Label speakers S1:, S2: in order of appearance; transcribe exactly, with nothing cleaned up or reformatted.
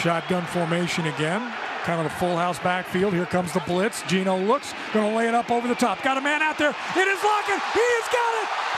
S1: Shotgun formation again. Kind of the full house backfield. Here comes the blitz. Geno looks. Going to lay it up over the top. Got a man out there. It is Lockett. He has got it.